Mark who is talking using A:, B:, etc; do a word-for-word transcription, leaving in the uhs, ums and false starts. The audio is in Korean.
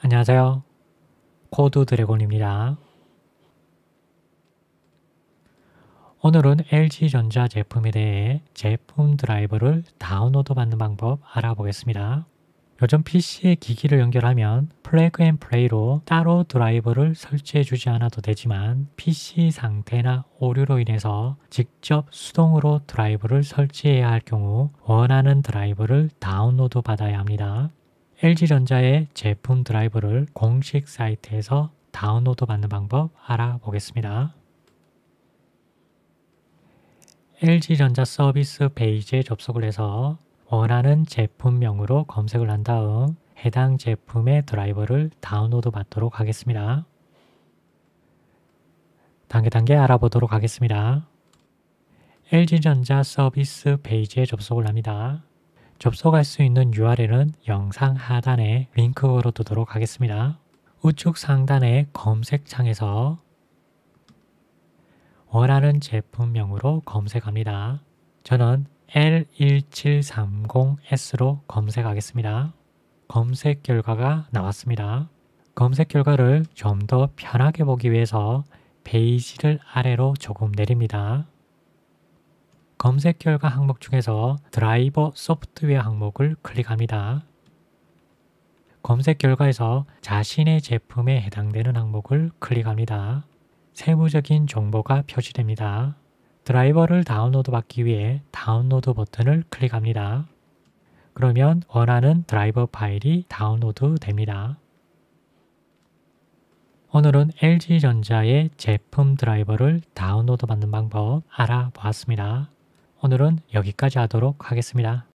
A: 안녕하세요. 코드 드래곤입니다. 오늘은 엘지전자 제품에 대해 제품 드라이버를 다운로드 받는 방법 알아보겠습니다. 요즘 피시에 기기를 연결하면 플래그 앤 플레이로 따로 드라이버를 설치해 주지 않아도 되지만 피시 상태나 오류로 인해서 직접 수동으로 드라이버를 설치해야 할 경우 원하는 드라이버를 다운로드 받아야 합니다. 엘지전자의 제품 드라이버를 공식 사이트에서 다운로드 받는 방법 알아보겠습니다. 엘지전자 서비스 페이지에 접속을 해서 원하는 제품명으로 검색을 한 다음 해당 제품의 드라이버를 다운로드 받도록 하겠습니다. 단계 단계 알아보도록 하겠습니다. 엘지전자 서비스 페이지에 접속을 합니다. 접속할 수 있는 유알엘은 영상 하단에 링크 걸어두도록 하겠습니다. 우측 상단의 검색창에서 원하는 제품명으로 검색합니다. 저는 엘 일칠삼공 에스로 검색하겠습니다. 검색 결과가 나왔습니다. 검색 결과를 좀 더 편하게 보기 위해서 페이지를 아래로 조금 내립니다. 검색 결과 항목 중에서 드라이버 소프트웨어 항목을 클릭합니다. 검색 결과에서 자신의 제품에 해당되는 항목을 클릭합니다. 세부적인 정보가 표시됩니다. 드라이버를 다운로드 받기 위해 다운로드 버튼을 클릭합니다. 그러면 원하는 드라이버 파일이 다운로드 됩니다. 오늘은 엘지전자의 제품 드라이버를 다운로드 받는 방법 알아보았습니다. 오늘은 여기까지 하도록 하겠습니다.